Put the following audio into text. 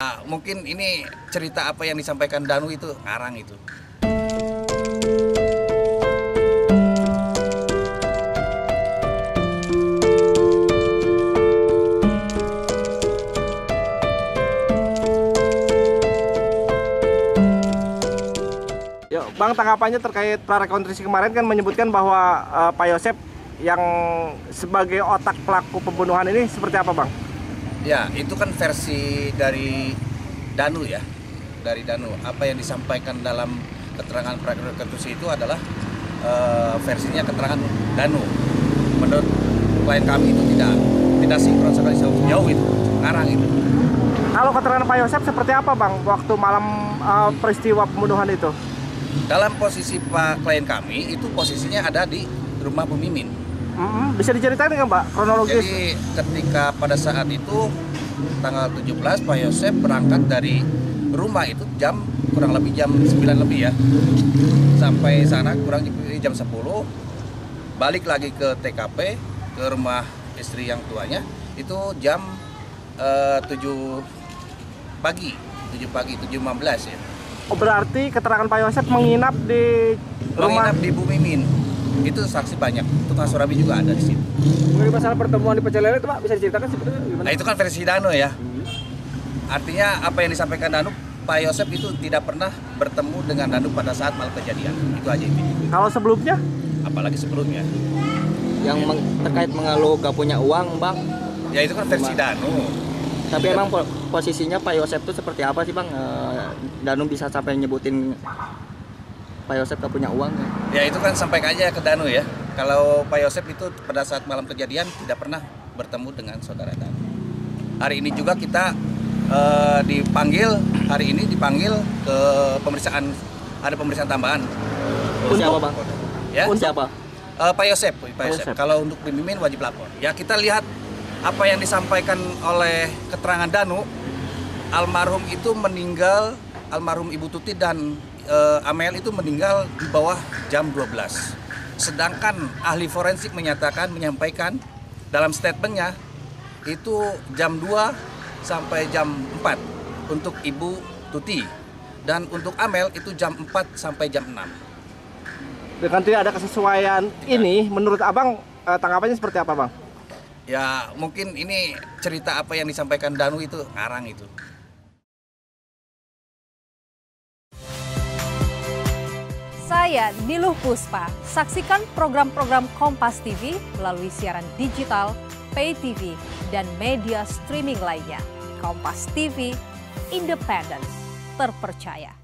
Mungkin ini cerita apa yang disampaikan Danu itu ngarang itu. Ya, Bang, tanggapannya terkait prarekonstruksi kemarin kan menyebutkan bahwa Pak Yosep yang sebagai otak pelaku pembunuhan ini seperti apa, Bang? Ya, itu kan versi dari Danu ya. Dari Danu. Apa yang disampaikan dalam keterangan prarekonstruksi itu adalah versinya keterangan Danu. Menurut klien kami itu tidak sinkron sekali jauh itu, ngarang itu. Kalau keterangan Pak Yosep seperti apa, Bang, waktu malam peristiwa pembunuhan itu? Dalam posisi Pak klien kami itu posisinya ada di rumah Bu Mimin. Bisa diceritain nggak, Mbak, kronologis? Jadi ketika pada saat itu tanggal 17 Pak Yosep berangkat dari rumah itu kurang lebih jam 9 lebih ya. Sampai sana kurang lebih jam 10. Balik lagi ke TKP, ke rumah istri yang tuanya itu jam 7 pagi, 7.15 ya. Oh, berarti keterangan Pak Yosep menginap di rumah? Menginap di Bu Mimin. Itu saksi banyak, tukang surabi juga ada di situ. Mengenai masalah pertemuan di Pecel Lele itu, Pak, bisa diceritakan sebetulnya gimana? Nah, itu kan versi Danu ya. Artinya apa yang disampaikan Danu, Pak Yosep itu tidak pernah bertemu dengan Danu pada saat malam kejadian. Itu aja intinya. Kalau sebelumnya? Apalagi sebelumnya. Yang terkait mengeluh gak punya uang, Bang. Ya itu kan versi Danu. Tapi emang posisinya Pak Yosep itu seperti apa sih, Bang? Danu bisa sampai nyebutin Pak Yosep gak punya uang ya? Ya itu kan sampaikan aja ke Danu ya. Kalau Pak Yosep itu pada saat malam kejadian tidak pernah bertemu dengan saudara Danu. Hari ini juga kita dipanggil ke pemeriksaan, ada pemeriksaan tambahan. Untuk siapa, Bang? Ya? Untuk siapa? Pak Yosep. Kalau untuk Mimin wajib lapor. Ya kita lihat apa yang disampaikan oleh keterangan Danu, almarhum itu meninggal, almarhum Ibu Tuti dan Amel itu meninggal di bawah jam 12. Sedangkan ahli forensik menyampaikan dalam statementnya itu jam 2 sampai jam 4 untuk Ibu Tuti. Dan untuk Amel itu jam 4 sampai jam 6. Dengan tidak ada kesesuaian ini, menurut Abang tanggapannya seperti apa, Bang? Ya mungkin ini cerita apa yang disampaikan Danu itu ngarang itu. Saya Niluh Puspa. Saksikan program-program Kompas TV melalui siaran digital, pay TV, dan media streaming lainnya. Kompas TV, independen, terpercaya.